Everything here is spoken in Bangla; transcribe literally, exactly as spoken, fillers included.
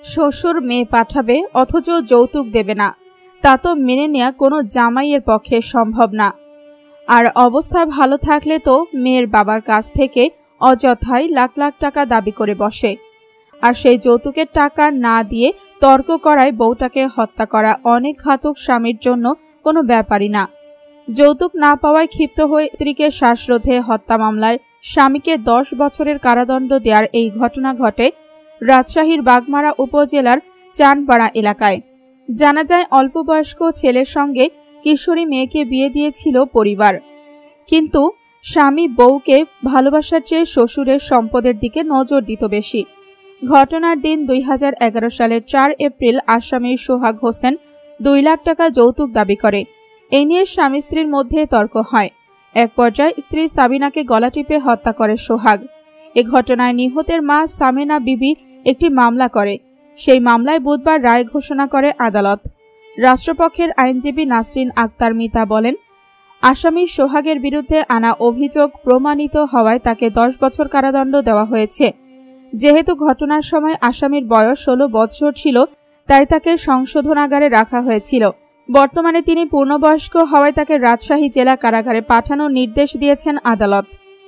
শ্বশুর মেয়ে পাঠাবে অথচ যৌতুক দেবে না, তা তো মেনে নেওয়া কোনো জামাইয়ের পক্ষে সম্ভব না। আর অবস্থা ভালো থাকলে তো মেয়ের বাবার কাছ থেকে অযথাই লাখ লাখ টাকা দাবি করে বসে, আর সেই যৌতুকের টাকা না দিয়ে তর্ক করায় বউটাকে হত্যা করা অনেক ঘাতক স্বামীর জন্য কোনো ব্যাপারই না। যৌতুক না পাওয়ায় ক্ষিপ্ত হয়ে স্ত্রীকে শ্বাসরোধে হত্যা মামলায় স্বামীকে দশ বছরের কারাদণ্ড দেওয়ার এই ঘটনা ঘটে রাজশাহীর বাগমারা উপজেলার চানপাড়া এলাকায়। জানা যায়, অল্প বয়স্ক ছেলের সঙ্গে কিশোরী মেয়েকে বিয়ে দিয়েছিল পরিবার, কিন্তু স্বামী বউকে ভালোবাসার চেয়ে শ্বশুরের সম্পদের দিকে নজর দিত বেশি। ঘটনার দিন দুই হাজার এগারো সালের চার এপ্রিল আসামি সোহাগ হোসেন দুই লাখ টাকা যৌতুক দাবি করে। এই নিয়ে স্বামী স্ত্রীর মধ্যে তর্ক হয়। এক পর্যায়ে স্ত্রী সাবিনাকে গলা টিপে হত্যা করে সোহাগ। এ ঘটনায় নিহতের মা সামিনা বিবি একটি মামলা করে। সেই মামলায় বুধবার রায় ঘোষণা করে আদালত। রাষ্ট্রপক্ষের আইনজীবী নাসরিন আক্তার মিতা বলেন, আসামি সোহাগের বিরুদ্ধে আনা অভিযোগ প্রমাণিত হওয়ায় তাকে দশ বছর কারাদণ্ড দেওয়া হয়েছে। যেহেতু ঘটনার সময় আসামির বয়স ষোলো বছর ছিল, তাই তাকে সংশোধনাগারে রাখা হয়েছিল। বর্তমানে তিনি পূর্ণবয়স্ক হওয়ায় তাকে রাজশাহী জেলা কারাগারে পাঠানোর নির্দেশ দিয়েছেন আদালত।